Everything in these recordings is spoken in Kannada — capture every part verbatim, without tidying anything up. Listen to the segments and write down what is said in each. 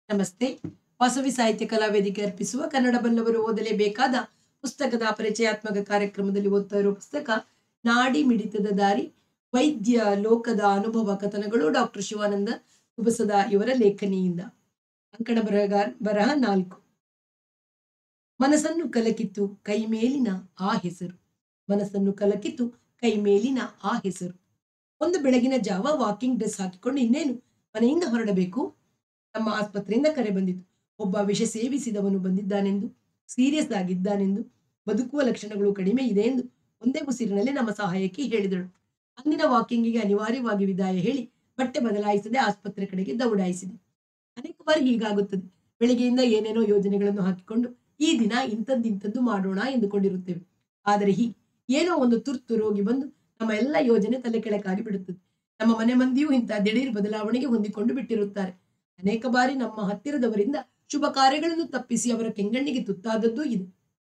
ನಮಸ್ತೆ. ವಾಸವಿ ಸಾಹಿತ್ಯ ಕಲಾ ವೇದಿಕೆ ಅರ್ಪಿಸುವ ಕನ್ನಡ ಬಲ್ಲವರು ಓದಲೇಬೇಕಾದ ಪುಸ್ತಕದ ಪರಿಚಯಾತ್ಮಕ ಕಾರ್ಯಕ್ರಮದಲ್ಲಿ ಓದ್ತಾ ಇರುವ ಪುಸ್ತಕ ನಾಡಿ ಮಿಡಿತದ ದಾರಿ, ವೈದ್ಯ ಲೋಕದ ಅನುಭವ ಕಥನಗಳು, ಡಾಕ್ಟರ್ ಶಿವಾನಂದ ಕುಬಸದ ಇವರ ಲೇಖನಿಯಿಂದ. ಅಂಕಣ ಬರಹಗಾರ ಬರಹ ನಾಲ್ಕು. ಮನಸ್ಸನ್ನು ಕಲಕಿತ್ತು ಕೈ ಮೇಲಿನ ಆ ಹೆಸರು. ಮನಸ್ಸನ್ನು ಕಲಕಿತ್ತು ಕೈ ಮೇಲಿನ ಆ ಹೆಸರು. ಒಂದು ಬೆಳಗಿನ ಜಾವ ವಾಕಿಂಗ್ ಡ್ರೆಸ್ ಹಾಕಿಕೊಂಡು ಇನ್ನೇನು ಮನೆಯಿಂದ ಹೊರಡಬೇಕು. ನಮ್ಮ ಆಸ್ಪತ್ರೆಯಿಂದ ಕರೆ ಬಂದಿತು. ಒಬ್ಬ ವಿಷ ಸೇವಿಸಿದವನು ಬಂದಿದ್ದಾನೆಂದು, ಸೀರಿಯಸ್ ಆಗಿದ್ದಾನೆಂದು, ಬದುಕುವ ಲಕ್ಷಣಗಳು ಕಡಿಮೆ ಇದೆ ಎಂದು ಒಂದೇ ಉಸಿರಿನಲ್ಲಿ ನಮ್ಮ ಸಹಾಯಕ್ಕೆ ಹೇಳಿದಳು. ಅಂದಿನ ವಾಕಿಂಗಿಗೆ ಅನಿವಾರ್ಯವಾಗಿ ವಿದಾಯ ಹೇಳಿ ಬಟ್ಟೆ ಬದಲಾಯಿಸದೆ ಆಸ್ಪತ್ರೆ ಕಡೆಗೆ ದೌಡಾಯಿಸಿದೆ. ಅನೇಕ ಬಾರಿ ಹೀಗಾಗುತ್ತದೆ. ಬೆಳಿಗ್ಗೆಯಿಂದ ಏನೇನೋ ಯೋಜನೆಗಳನ್ನು ಹಾಕಿಕೊಂಡು ಈ ದಿನ ಇಂಥದ್ದಿಂಥದ್ದು ಮಾಡೋಣ ಎಂದುಕೊಂಡಿರುತ್ತೇವೆ. ಆದರೆ ಹೀಗೆ ಏನೋ ಒಂದು ತುರ್ತು ರೋಗಿ ಬಂದು ನಮ್ಮ ಎಲ್ಲ ಯೋಜನೆ ತಲೆ ಕೆಳಕಾಗಿ ಬಿಡುತ್ತದೆ. ನಮ್ಮ ಮನೆ ಮಂದಿಯೂ ಇಂಥ ದಿಢೀರ್ ಬದಲಾವಣೆಗೆ ಹೊಂದಿಕೊಂಡು ಬಿಟ್ಟಿರುತ್ತಾರೆ. ಅನೇಕ ಬಾರಿ ನಮ್ಮ ಹತ್ತಿರದವರಿಂದ ಶುಭ ಕಾರ್ಯಗಳನ್ನು ತಪ್ಪಿಸಿ ಅವರ ಕೆಂಗಣ್ಣಿಗೆ ತುತ್ತಾದದ್ದೂ ಇದೆ.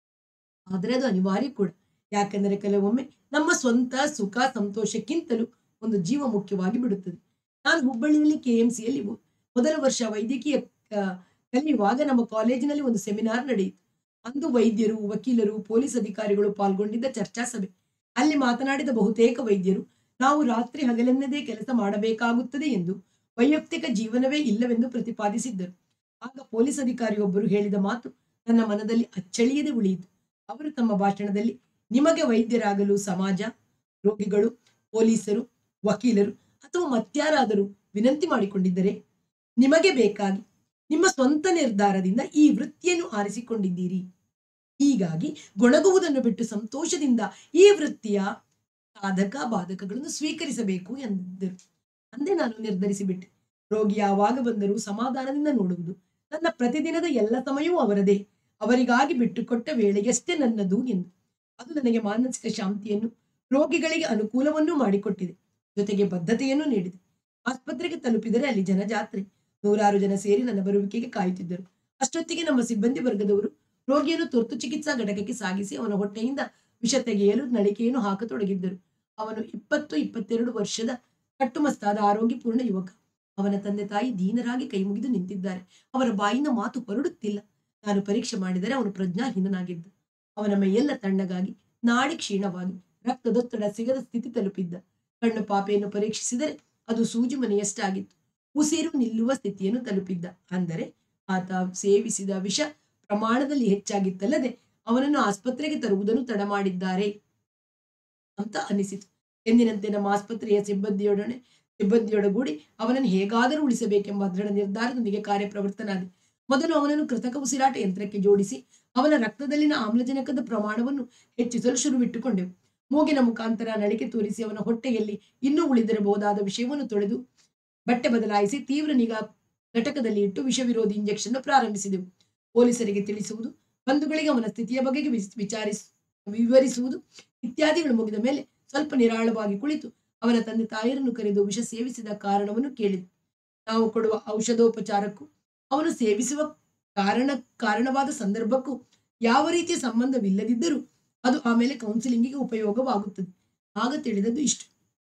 ಆದರೆ ಅದು ಅನಿವಾರ್ಯ ಕೂಡ. ಯಾಕೆಂದರೆ ಕೆಲವೊಮ್ಮೆ ನಮ್ಮ ಸ್ವಂತ ಸುಖ ಸಂತೋಷಕ್ಕಿಂತಲೂ ಒಂದು ಜೀವ ಮುಖ್ಯವಾಗಿ ಬಿಡುತ್ತದೆ. ನಾನು ಹುಬ್ಬಳ್ಳಿಯಲ್ಲಿ ಕೆಎಂಸಿಯಲ್ಲಿ ಮೊದಲ ವರ್ಷ ವೈದ್ಯಕೀಯ ಕಲಿಯುವಾಗ ನಮ್ಮ ಕಾಲೇಜಿನಲ್ಲಿ ಒಂದು ಸೆಮಿನಾರ್ ನಡೆಯಿತು. ಅಂದು ವೈದ್ಯರು, ವಕೀಲರು, ಪೊಲೀಸ್ ಅಧಿಕಾರಿಗಳು ಪಾಲ್ಗೊಂಡಿದ್ದ ಚರ್ಚಾ ಸಭೆ. ಅಲ್ಲಿ ಮಾತನಾಡಿದ ಬಹುತೇಕ ವೈದ್ಯರು ನಾವು ರಾತ್ರಿ ಹಗಲೆನ್ನದೇ ಕೆಲಸ ಮಾಡಬೇಕಾಗುತ್ತದೆ ಎಂದು, ವೈಯಕ್ತಿಕ ಜೀವನವೇ ಇಲ್ಲವೆಂದು ಪ್ರತಿಪಾದಿಸಿದ್ದರು. ಆಗ ಪೊಲೀಸ್ ಅಧಿಕಾರಿಯೊಬ್ಬರು ಹೇಳಿದ ಮಾತು ನನ್ನ ಮನದಲ್ಲಿ ಅಚ್ಚಳಿಯದೆ ಉಳಿಯಿತು. ಅವರು ತಮ್ಮ ಭಾಷಣದಲ್ಲಿ, ನಿಮಗೆ ವೈದ್ಯರಾಗಲು ಸಮಾಜ, ರೋಗಿಗಳು, ಪೊಲೀಸರು, ವಕೀಲರು ಅಥವಾ ಮತ್ಯಾರಾದರೂ ವಿನಂತಿ ಮಾಡಿಕೊಂಡಿದ್ದರೆ ನಿಮಗೆ ಬೇಕಾಗಿ ನಿಮ್ಮ ಸ್ವಂತ ನಿರ್ಧಾರದಿಂದ ಈ ವೃತ್ತಿಯನ್ನು ಆರಿಸಿಕೊಂಡಿದ್ದೀರಿ. ಹೀಗಾಗಿ ಗೊಣಗುವುದನ್ನು ಬಿಟ್ಟು ಸಂತೋಷದಿಂದ ಈ ವೃತ್ತಿಯ ಸಾಧಕ ಬಾಧಕಗಳನ್ನು ಸ್ವೀಕರಿಸಬೇಕು ಎಂದಿದ್ದರು. ಅಂದೇ ನಾನು ನಿರ್ಧರಿಸಿಬಿಟ್ಟೆ. ರೋಗಿ ಯಾವಾಗ ಬಂದರೂ ಸಮಾಧಾನದಿಂದ ನೋಡುವುದು, ನನ್ನ ಪ್ರತಿದಿನದ ಎಲ್ಲ ಸಮಯವೂ ಅವರದೇ, ಅವರಿಗಾಗಿ ಬಿಟ್ಟುಕೊಟ್ಟ ವೇಳೆಯಷ್ಟೇ ನನ್ನದು ಎಂದು. ಅದು ನನಗೆ ಮಾನಸಿಕ ಶಾಂತಿಯನ್ನು, ರೋಗಿಗಳಿಗೆ ಅನುಕೂಲವನ್ನೂ ಮಾಡಿಕೊಟ್ಟಿದೆ, ಜೊತೆಗೆ ಬದ್ಧತೆಯನ್ನು ನೀಡಿದೆ. ಆಸ್ಪತ್ರೆಗೆ ತಲುಪಿದರೆ ಅಲ್ಲಿ ಜನಜಾತ್ರೆ. ನೂರಾರು ಜನ ಸೇರಿ ನನ್ನ ಬರುವಿಕೆಗೆ ಕಾಯುತ್ತಿದ್ದರು. ಅಷ್ಟೊತ್ತಿಗೆ ನಮ್ಮ ಸಿಬ್ಬಂದಿ ವರ್ಗದವರು ರೋಗಿಯನ್ನು ತುರ್ತು ಚಿಕಿತ್ಸಾ ಘಟಕಕ್ಕೆ ಸಾಗಿಸಿ ಅವನ ಹೊಟ್ಟೆಯಿಂದ ವಿಷ ತೆಗೆಯಲು ನಳಿಕೆಯನ್ನು ಹಾಕತೊಡಗಿದ್ದರು. ಅವನು ಇಪ್ಪತ್ತು ಇಪ್ಪತ್ತೆರಡು ವರ್ಷದ ಕಟ್ಟುಮಸ್ತಾದ ಆರೋಗ್ಯಪೂರ್ಣ ಯುವಕ. ಅವನ ತಂದೆ ತಾಯಿ ದೀನರಾಗಿ ಕೈ ಮುಗಿದು ನಿಂತಿದ್ದಾರೆ. ಅವರ ಬಾಯಿಂದ ಮಾತು ಹೊರಡುತ್ತಿಲ್ಲ. ನಾನು ಪರೀಕ್ಷೆ ಮಾಡಿದರೆ ಅವನು ಪ್ರಜ್ಞಾಹೀನನಾಗಿದ್ದ. ಅವನ ಮೈಯೆಲ್ಲ ತಣ್ಣಗಾಗಿ, ನಾಡಿ ಕ್ಷೀಣವಾಗಿ, ರಕ್ತದೊತ್ತಡ ಸಿಗದ ಸ್ಥಿತಿ ತಲುಪಿದ್ದ. ಕಣ್ಣು ಪಾಪೆಯನ್ನು ಪರೀಕ್ಷಿಸಿದರೆ ಅದು ಸೂಜಿ ಮನೆಯಷ್ಟಾಗಿತ್ತು. ಉಸಿರು ನಿಲ್ಲುವ ಸ್ಥಿತಿಯನ್ನು ತಲುಪಿದ್ದ. ಅಂದರೆ ಆತ ಸೇವಿಸಿದ ವಿಷ ಪ್ರಮಾಣದಲ್ಲಿ ಹೆಚ್ಚಾಗಿತ್ತಲ್ಲದೆ ಅವನನ್ನು ಆಸ್ಪತ್ರೆಗೆ ತರುವುದನ್ನು ತಡ ಮಾಡಿದ್ದಾರೆ ಅಂತ ಅನಿಸಿತು. ಎಂದಿನಂತೆ ನಮ್ಮ ಆಸ್ಪತ್ರೆಯ ಸಿಬ್ಬಂದಿಯೊಡನೆ ಸಿಬ್ಬಂದಿಯೊಡಗೂಡಿ ಅವನನ್ನು ಹೇಗಾದರೂ ಉಳಿಸಬೇಕೆಂಬ ದೃಢ ನಿರ್ಧಾರದೊಂದಿಗೆ ಕಾರ್ಯಪ್ರವೃತ್ತನಾದೆ. ಮೊದಲು ಅವನನ್ನು ಕೃತಕ ಉಸಿರಾಟ ಯಂತ್ರಕ್ಕೆ ಜೋಡಿಸಿ ಅವನ ರಕ್ತದಲ್ಲಿನ ಆಮ್ಲಜನಕದ ಪ್ರಮಾಣವನ್ನು ಹೆಚ್ಚಿಸಲು ಶುರುವಿಟ್ಟುಕೊಂಡೆವು. ಮೂಗಿನ ಮುಖಾಂತರ ನಳಿಕೆ ತೋರಿಸಿ ಅವನ ಹೊಟ್ಟೆಯಲ್ಲಿ ಇನ್ನೂ ಉಳಿದಿರಬಹುದಾದ ವಿಷಯವನ್ನು ತೊಳೆದು ಬಟ್ಟೆ ಬದಲಾಯಿಸಿ ತೀವ್ರ ನಿಗಾ ಘಟಕದಲ್ಲಿ ಇಟ್ಟು ವಿಷ ವಿರೋಧಿ ಇಂಜೆಕ್ಷನ್ ಪ್ರಾರಂಭಿಸಿದೆವು. ಪೊಲೀಸರಿಗೆ ತಿಳಿಸುವುದು, ಬಂಧುಗಳಿಗೆ ಅವನ ಸ್ಥಿತಿಯ ಬಗೆಗೆ ವಿಚಾರಿಸ ವಿವರಿಸುವುದು ಇತ್ಯಾದಿಗಳು ಮುಗಿದ ಮೇಲೆ ಸ್ವಲ್ಪ ನಿರಾಳವಾಗಿ ಕುಳಿತು ಅವನ ತಂದೆ ತಾಯರನ್ನು ಕರೆದು ವಿಷ ಸೇವಿಸಿದ ಕಾರಣವನ್ನು ಕೇಳಿದ. ನಾವು ಕೊಡುವ ಔಷಧೋಪಚಾರಕ್ಕೂ ಅವನು ಸೇವಿಸುವ ಕಾರಣ ಕಾರಣವಾದ ಸಂದರ್ಭಕ್ಕೂ ಯಾವ ರೀತಿಯ ಸಂಬಂಧವಿಲ್ಲದಿದ್ದರೂ ಅದು ಆಮೇಲೆ ಕೌನ್ಸಿಲಿಂಗಿಗೆ ಉಪಯೋಗವಾಗುತ್ತದೆ. ಆಗ ತಿಳಿದದ್ದು ಇಷ್ಟು: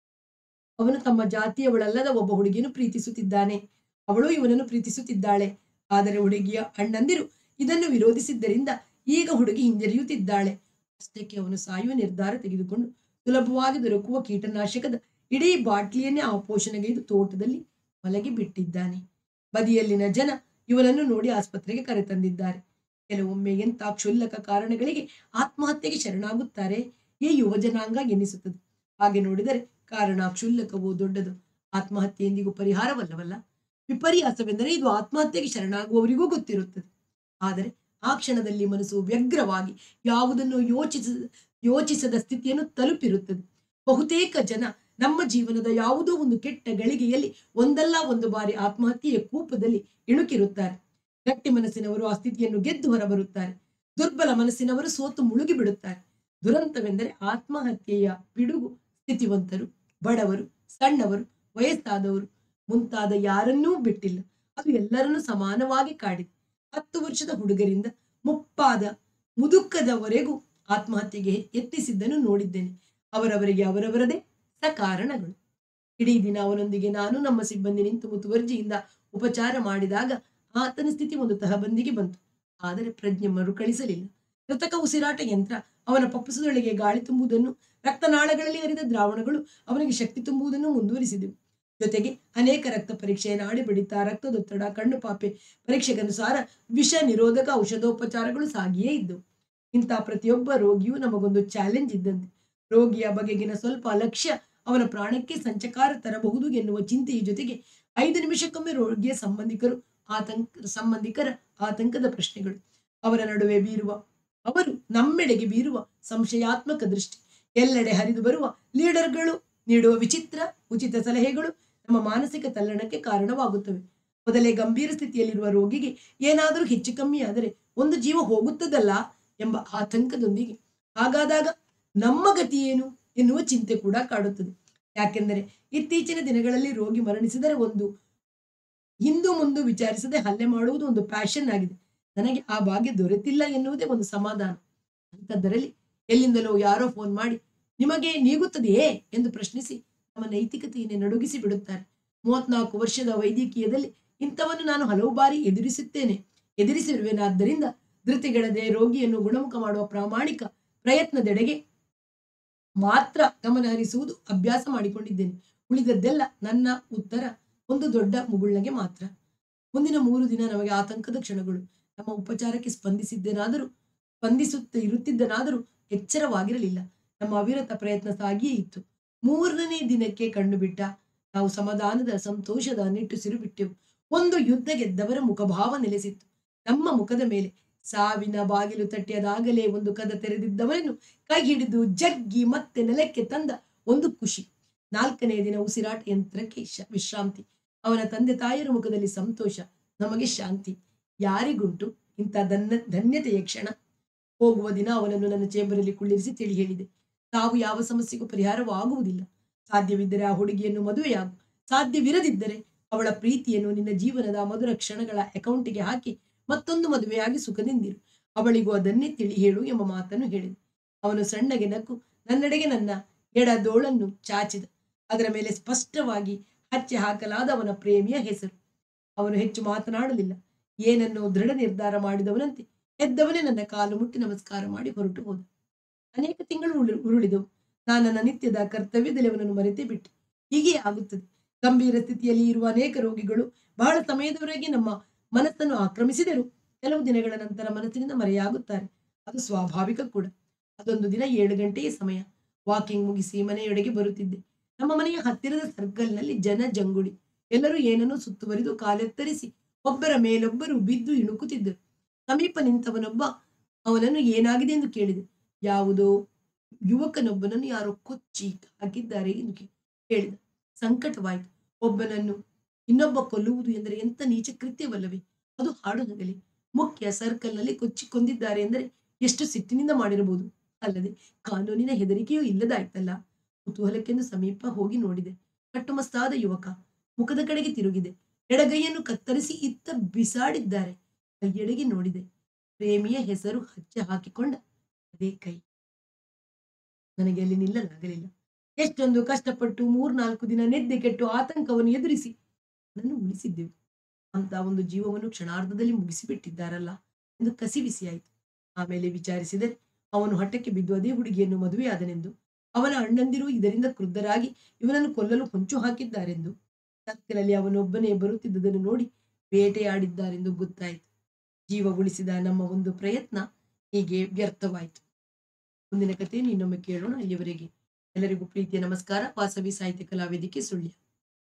ಅವನು ತಮ್ಮ ಜಾತಿಯವಳಲ್ಲದ ಒಬ್ಬ ಹುಡುಗಿಯನ್ನು ಪ್ರೀತಿಸುತ್ತಿದ್ದಾನೆ. ಅವಳು ಇವನನ್ನು ಪ್ರೀತಿಸುತ್ತಿದ್ದಾಳೆ. ಆದರೆ ಹುಡುಗಿಯ ಅಣ್ಣಂದಿರು ಇದನ್ನು ವಿರೋಧಿಸಿದ್ದರಿಂದ ಈಗ ಹುಡುಗಿ ಹಿಂಜರಿಯುತ್ತಿದ್ದಾಳೆ. ಅಷ್ಟಕ್ಕೆ ಅವನು ಸಾಯುವ ನಿರ್ಧಾರ ತೆಗೆದುಕೊಂಡು ಸುಲಭವಾಗಿ ದೊರಕುವ ಕೀಟನಾಶಕದ ಇಡೀ ಬಾಟ್ಲಿಯನ್ನೇ ಆಪೋಷಣೆಗೈದು ತೋಟದಲ್ಲಿ ಮಲಗಿ ಬಿಟ್ಟಿದ್ದಾನೆ. ಬದಿಯಲ್ಲಿನ ಜನ ಇವನನ್ನು ನೋಡಿ ಆಸ್ಪತ್ರೆಗೆ ಕರೆತಂದಿದ್ದಾರೆ. ಕೆಲವೊಮ್ಮೆ ಎಂಥ ಕ್ಷುಲ್ಲಕ ಕಾರಣಗಳಿಗೆ ಆತ್ಮಹತ್ಯೆಗೆ ಶರಣಾಗುತ್ತಾರೆ ಈ ಯುವ ಜನಾಂಗ ಎನ್ನಿಸುತ್ತದೆ. ಹಾಗೆ ನೋಡಿದರೆ ಕಾರಣ ಕ್ಷುಲ್ಲಕವೋ ದೊಡ್ಡದು, ಆತ್ಮಹತ್ಯೆ ಎಂದಿಗೂ ಪರಿಹಾರವಲ್ಲವಲ್ಲ. ವಿಪರ್ಯಾಸವೆಂದರೆ ಇದು ಆತ್ಮಹತ್ಯೆಗೆ ಶರಣಾಗುವವರಿಗೂ ಗೊತ್ತಿರುತ್ತದೆ. ಆದರೆ ಆ ಕ್ಷಣದಲ್ಲಿ ಮನಸ್ಸು ವ್ಯಗ್ರವಾಗಿ ಯಾವುದನ್ನು ಯೋಚಿಸ ಯೋಚಿಸದ ಸ್ಥಿತಿಯನ್ನು ತಲುಪಿರುತ್ತದೆ. ಬಹುತೇಕ ಜನ ನಮ್ಮ ಜೀವನದ ಯಾವುದೋ ಒಂದು ಕೆಟ್ಟ ಗಳಿಗೆಯಲ್ಲಿ ಒಂದಲ್ಲ ಒಂದು ಬಾರಿ ಆತ್ಮಹತ್ಯೆಯ ಕೂಪದಲ್ಲಿ ಇಣುಕಿರುತ್ತಾರೆ. ಗಟ್ಟಿ ಮನಸ್ಸಿನವರು ಆ ಸ್ಥಿತಿಯನ್ನು ಗೆದ್ದು ಹೊರಬರುತ್ತಾರೆ. ದುರ್ಬಲ ಮನಸ್ಸಿನವರು ಸೋತು ಮುಳುಗಿ ಬಿಡುತ್ತಾರೆ. ದುರಂತವೆಂದರೆ ಆತ್ಮಹತ್ಯೆಯ ಪಿಡುಗು ಸ್ಥಿತಿವಂತರು, ಬಡವರು, ಸಣ್ಣವರು, ವಯಸ್ಸಾದವರು ಮುಂತಾದ ಯಾರನ್ನೂ ಬಿಟ್ಟಿಲ್ಲ. ಅದು ಎಲ್ಲರನ್ನೂ ಸಮಾನವಾಗಿ ಕಾಡಿದೆ. ಹತ್ತು ವರ್ಷದ ಹುಡುಗರಿಂದ ಮುಪ್ಪಾದ ಮುದುಕದವರೆಗೂ ಆತ್ಮಹತ್ಯೆಗೆ ಯತ್ನಿಸಿದ್ದನ್ನು ನೋಡಿದ್ದೇನೆ. ಅವರವರಿಗೆ ಅವರವರದೇ ಸಕಾರಣಗಳು. ಇಡೀ ದಿನ ಅವನೊಂದಿಗೆ ನಾನು ನಮ್ಮ ಸಿಬ್ಬಂದಿ ನಿಂತು ಮುತುವರ್ಜಿಯಿಂದ ಉಪಚಾರ ಮಾಡಿದಾಗ ಆತನ ಸ್ಥಿತಿ ಒಂದು ತಹಬಂದಿಗೆ ಬಂತು. ಆದರೆ ಪ್ರಜ್ಞೆ ಮರುಕಳಿಸಲಿಲ್ಲ. ಕೃತಕ ಉಸಿರಾಟ ಯಂತ್ರ ಅವನ ಪಪ್ಪಸದೊಳಗೆ ಗಾಳಿ ತುಂಬುವುದನ್ನು, ರಕ್ತನಾಳಗಳಲ್ಲಿ ಹರಿದ ದ್ರಾವಣಗಳು ಅವನಿಗೆ ಶಕ್ತಿ ತುಂಬುವುದನ್ನು ಮುಂದುವರಿಸಿದವು. ಜೊತೆಗೆ ಅನೇಕ ರಕ್ತ ಪರೀಕ್ಷೆ, ನಾಡಿ ಬಡಿತ, ರಕ್ತದೊತ್ತಡ, ಕಣ್ಣು ಪಾಪೆ ಪರೀಕ್ಷೆಗನುಸಾರ ವಿಷ ನಿರೋಧಕ ಔಷಧೋಪಚಾರಗಳು ಸಾಗಿಯೇ ಇದ್ದವು. ಇಂಥ ಪ್ರತಿಯೊಬ್ಬ ರೋಗಿಯೂ ನಮಗೊಂದು ಚಾಲೆಂಜ್ ಇದ್ದಂತೆ. ರೋಗಿಯ ಬಗೆಗಿನ ಸ್ವಲ್ಪ ಅಲಕ್ಷ್ಯ ಅವನ ಪ್ರಾಣಕ್ಕೆ ಸಂಚಕಾರ ತರಬಹುದು ಎನ್ನುವ ಚಿಂತೆಯ ಜೊತೆಗೆ ಐದು ನಿಮಿಷಕ್ಕೊಮ್ಮೆ ರೋಗಿಯ ಸಂಬಂಧಿಕರು ಆತಂಕ ಸಂಬಂಧಿಕರ ಆತಂಕದ ಪ್ರಶ್ನೆಗಳು, ಅವರ ನಡುವೆ ಬೀರುವ ಅವರು ನಮ್ಮೆಡೆಗೆ ಬೀರುವ ಸಂಶಯಾತ್ಮಕ ದೃಷ್ಟಿ, ಎಲ್ಲೆಡೆ ಹರಿದು ಬರುವ ಲೀಡರ್ಗಳು ನೀಡುವ ವಿಚಿತ್ರ ಉಚಿತ ಸಲಹೆಗಳು ನಮ್ಮ ಮಾನಸಿಕ ತಲ್ಲಣಕ್ಕೆ ಕಾರಣವಾಗುತ್ತವೆ. ಮೊದಲೇ ಗಂಭೀರ ಸ್ಥಿತಿಯಲ್ಲಿರುವ ರೋಗಿಗೆ ಏನಾದರೂ ಹೆಚ್ಚು ಕಮ್ಮಿ ಆದರೆ ಒಂದು ಜೀವ ಹೋಗುತ್ತದಲ್ಲ ಎಂಬ ಆತಂಕದೊಂದಿಗೆ ಹಾಗಾದಾಗ ನಮ್ಮ ಗತಿ ಏನು ಎನ್ನುವ ಚಿಂತೆ ಕೂಡ ಕಾಡುತ್ತದೆ. ಯಾಕೆಂದರೆ ಇತ್ತೀಚಿನ ದಿನಗಳಲ್ಲಿ ರೋಗಿ ಮರಣಿಸಿದರೆ ಒಂದು ಹಿಂದು ಮುಂದು ವಿಚಾರಿಸದೆ ಹಲ್ಲೆ ಮಾಡುವುದು ಒಂದು ಪ್ಯಾಷನ್ ಆಗಿದೆ. ನನಗೆ ಆ ಭಾಗ್ಯ ದೊರೆತಿಲ್ಲ ಎನ್ನುವುದೇ ಒಂದು ಸಮಾಧಾನ. ಅಂಥದ್ದರಲ್ಲಿ ಎಲ್ಲಿಂದಲೋ ಯಾರೋ ಫೋನ್ ಮಾಡಿ ನಿಮಗೆ ನೀಗುತ್ತದೆಯೇ ಎಂದು ಪ್ರಶ್ನಿಸಿ ನಮ್ಮ ನೈತಿಕತೆಯನ್ನೇ ನಡುಗಿಸಿ ಬಿಡುತ್ತಾರೆ. ಮೂವತ್ನಾಲ್ಕು ವರ್ಷದ ವೈದ್ಯಕೀಯದಲ್ಲಿ ಇಂಥವನ್ನು ನಾನು ಹಲವು ಬಾರಿ ಎದುರಿಸುತ್ತೇನೆ ಎದುರಿಸಿರುವೆನಾದ್ದರಿಂದ ಧೃತಿಗೆಡದೆ ರೋಗಿಯನ್ನು ಗುಣಮುಖ ಮಾಡುವ ಪ್ರಾಮಾಣಿಕ ಪ್ರಯತ್ನದೆಡೆಗೆ ಮಾತ್ರ ಗಮನ ಹರಿಸುವುದು ಅಭ್ಯಾಸ ಮಾಡಿಕೊಂಡಿದ್ದೇನೆ. ಉಳಿದದ್ದೆಲ್ಲ ನನ್ನ ಉತ್ತರ ಒಂದು ದೊಡ್ಡ ಮುಗುಳ್ನಗೆ ಮಾತ್ರ. ಮುಂದಿನ ಮೂರು ದಿನ ನಮಗೆ ಆತಂಕದ ಕ್ಷಣಗಳು. ನಮ್ಮ ಉಪಚಾರಕ್ಕೆ ಸ್ಪಂದಿಸಿದ್ದೇನಾದರೂ ಸ್ಪಂದಿಸುತ್ತ ಇರುತ್ತಿದ್ದನಾದರೂ ಎಚ್ಚರವಾಗಿರಲಿಲ್ಲ. ನಮ್ಮ ಅವಿರತ ಪ್ರಯತ್ನ ಸಾಗಿಯೇ ಇತ್ತು. ಮೂರನೇ ದಿನಕ್ಕೆ ಕಣ್ಣು ಬಿಟ್ಟ ನಾವು ಸಮಾಧಾನದ ಸಂತೋಷದ ನಿಟ್ಟುಸಿರು ಬಿಟ್ಟೆವು. ಒಂದು ಯುದ್ಧ ಗೆದ್ದವರ ಮುಖಭಾವ ನೆಲೆಸಿತ್ತು ನಮ್ಮ ಮುಖದ ಮೇಲೆ. ಸಾವಿನ ಬಾಗಿಲು ತಟ್ಟಿಯದಾಗಲೇ ಒಂದು ಕದ ತೆರೆದಿದ್ದವನನ್ನು ಕೈ ಹಿಡಿದು ಜಗ್ಗಿ ಮತ್ತೆ ನೆಲಕ್ಕೆ ತಂದ ಒಂದು ಖುಷಿ. ನಾಲ್ಕನೇ ದಿನ ಉಸಿರಾಟ ಯಂತ್ರಕ್ಕೆ ವಿಶ್ರಾಂತಿ. ಅವನ ತಂದೆ ತಾಯಿಯರ ಮುಖದಲ್ಲಿ ಸಂತೋಷ, ನಮಗೆ ಶಾಂತಿ. ಯಾರಿಗುಂಟು ಇಂಥ ಧನ್ಯ ಧನ್ಯತೆಯ ಕ್ಷಣ? ಹೋಗುವ ದಿನ ಅವನನ್ನು ನನ್ನ ಚೇಂಬರಲ್ಲಿ ಕುಳ್ಳಿರಿಸಿ ತಿಳಿ ಹೇಳಿದೆ, ತಾವು ಯಾವ ಸಮಸ್ಯೆಗೂ ಪರಿಹಾರವಾಗುವುದಿಲ್ಲ. ಸಾಧ್ಯವಿದ್ದರೆ ಆ ಹುಡುಗಿಯನ್ನು ಮದುವೆಯಾಗು, ಸಾಧ್ಯವಿರದಿದ್ದರೆ ಅವಳ ಪ್ರೀತಿಯನ್ನು ನಿನ್ನ ಜೀವನದ ಮಧುರ ಕ್ಷಣಗಳ ಅಕೌಂಟಿಗೆ ಹಾಕಿ ಮತ್ತೊಂದು ಮದುವೆಯಾಗಿ ಸುಖದಿಂದಿರು. ಅವಳಿಗೂ ಅದನ್ನೇ ತಿಳಿ ಹೇಳು ಎಂಬ ಮಾತನ್ನು ಹೇಳಿದೆ. ಅವನು ಸಣ್ಣಗೆ ನಕ್ಕು ನನ್ನೆಡೆಗೆ ನನ್ನ ಎಡದೋಳನ್ನು ಚಾಚಿದ. ಅದರ ಮೇಲೆ ಸ್ಪಷ್ಟವಾಗಿ ಹಚ್ಚೆ ಹಾಕಲಾದ ಅವನ ಪ್ರೇಮಿಯ ಹೆಸರು. ಅವನು ಹೆಚ್ಚು ಮಾತನಾಡಲಿಲ್ಲ. ಏನನ್ನೋ ದೃಢ ನಿರ್ಧಾರ ಮಾಡಿದವನಂತೆ ಎದ್ದವನೇ ನನ್ನ ಕಾಲು ಮುಟ್ಟಿ ನಮಸ್ಕಾರ ಮಾಡಿ ಹೊರಟು ಹೋದ. ಅನೇಕ ತಿಂಗಳು ಉರುಳಿದವು. ನಾನು ನನ್ನ ನಿತ್ಯದ ಕರ್ತವ್ಯದಲ್ಲಿ ಅವನನ್ನು ಮರೆತೇ ಬಿಟ್ಟೆ. ಹೀಗೆ ಆಗುತ್ತದೆ. ಗಂಭೀರ ಸ್ಥಿತಿಯಲ್ಲಿ ಇರುವ ಅನೇಕ ರೋಗಿಗಳು ಬಹಳ ಸಮಯದವರೆಗೆ ನಮ್ಮ ಮನಸ್ಸನ್ನು ಆಕ್ರಮಿಸಿದರು ಕೆಲವು ದಿನಗಳ ನಂತರ ಮನಸ್ಸಿನಿಂದ ಮರೆಯಾಗುತ್ತಾರೆ. ಅದು ಸ್ವಾಭಾವಿಕ ಕೂಡ. ಅದೊಂದು ದಿನ ಏಳು ಗಂಟೆಯ ಸಮಯ. ವಾಕಿಂಗ್ ಮುಗಿಸಿ ಮನೆಯೊಳಗೆ ಬರುತ್ತಿದ್ದೆ. ನಮ್ಮ ಮನೆಯ ಹತ್ತಿರದ ಸರ್ಕಲ್ನಲ್ಲಿ ಜನ ಜಂಗುಳಿ. ಎಲ್ಲರೂ ಏನನ್ನೂ ಸುತ್ತುವರಿದು ಕಾಲೆತ್ತರಿಸಿ ಒಬ್ಬರ ಮೇಲೊಬ್ಬರು ಬಿದ್ದು ಇಣುಕುತ್ತಿದ್ದರು. ಸಮೀಪ ನಿಂತವನೊಬ್ಬ ಅವನನ್ನು ಏನಾಗಿದೆ ಎಂದು ಕೇಳಿದೆ. ಯಾವುದೋ ಯುವಕನೊಬ್ಬನನ್ನು ಯಾರೋ ಕೊಚ್ಚಿ ಹಾಕಿದ್ದಾರೆ ಎಂದು ಹೇಳಿದ. ಸಂಕಟವಾಯಿತು. ಒಬ್ಬನನ್ನು ಇನ್ನೊಬ್ಬ ಕೊಲ್ಲುವುದು ಎಂದರೆ ಎಂತ ನೀಚ ಕೃತ್ಯವಲ್ಲವೇ? ಅದು ಹಾಡು ನಗಲಿ. ಮುಖ್ಯ ಸರ್ಕಲ್ನಲ್ಲಿ ಕೊಚ್ಚಿ ಕೊಂದಿದ್ದಾರೆ ಎಂದರೆ ಎಷ್ಟು ಸಿಟ್ಟಿನಿಂದ ಮಾಡಿರಬಹುದು. ಅಲ್ಲದೆ ಕಾನೂನಿನ ಹೆದರಿಕೆಯೂ ಇಲ್ಲದಾಯ್ತಲ್ಲ. ಕುತೂಹಲಕ್ಕೆಂದು ಸಮೀಪ ಹೋಗಿ ನೋಡಿದೆ. ಕಟ್ಟುಮಸ್ತಾದ ಯುವಕ. ಮುಖದ ಕಡೆಗೆ ತಿರುಗಿದೆ. ಎಡಗೈಯನ್ನು ಕತ್ತರಿಸಿ ಇತ್ತ ಬಿಸಾಡಿದ್ದಾರೆ. ಕೈಯೆಡೆಗೆ ನೋಡಿದೆ. ಪ್ರೇಮಿಯ ಹೆಸರು ಹಚ್ಚೆ ಹಾಕಿಕೊಂಡ ಅದೇ ಕೈ. ನನಗೆ ಅಲ್ಲಿ ನಿಲ್ಲಲಾಗಲಿಲ್ಲ. ಎಷ್ಟೊಂದು ಕಷ್ಟಪಟ್ಟು ಮೂರ್ನಾಲ್ಕು ದಿನ ನೆದ್ದೆ ಕೆಟ್ಟು ಆತಂಕವನ್ನು ಎದುರಿಸಿ ನನ್ನನ್ನು ಉಳಿಸಿದ್ದೆವು. ಅಂತ ಒಂದು ಜೀವವನ್ನು ಕ್ಷಣಾರ್ಧದಲ್ಲಿ ಮುಗಿಸಿಬಿಟ್ಟಿದ್ದಾರಲ್ಲ ಎಂದು ಕಸಿವಿಸಿಯಾಯಿತು. ಆಮೇಲೆ ವಿಚಾರಿಸಿದರೆ ಅವನು ಹಠಕ್ಕೆ ಬಿದ್ದು ಅದೇ ಹುಡುಗಿಯನ್ನು ಮದುವೆಯಾದನೆಂದು, ಅವನ ಅಣ್ಣಂದಿರು ಇದರಿಂದ ಕ್ರುದ್ಧರಾಗಿ ಇವನನ್ನು ಕೊಲ್ಲಲು ಹೊಂಚು ಹಾಕಿದ್ದಾರೆಂದು, ಸರ್ಕಲಲ್ಲಿ ಅವನೊಬ್ಬನೇ ಬರುತ್ತಿದ್ದುದನ್ನು ನೋಡಿ ಬೇಟೆಯಾಡಿದ್ದಾರೆಂದು ಗೊತ್ತಾಯಿತು. ಜೀವ ಉಳಿಸಿದ ನಮ್ಮ ಒಂದು ಪ್ರಯತ್ನ ಹೀಗೆ ವ್ಯರ್ಥವಾಯಿತು. ಮುಂದಿನ ಕಥೆಯನ್ನು ಇನ್ನೊಮ್ಮೆ ಕೇಳೋಣ. ಅಲ್ಲಿಯವರೆಗೆ ಎಲ್ಲರಿಗೂ ಪ್ರೀತಿಯ ನಮಸ್ಕಾರ. ವಾಸವಿ ಸಾಹಿತ್ಯ ಕಲಾವೇದಿಕೆ ಸುಳ್ಯ.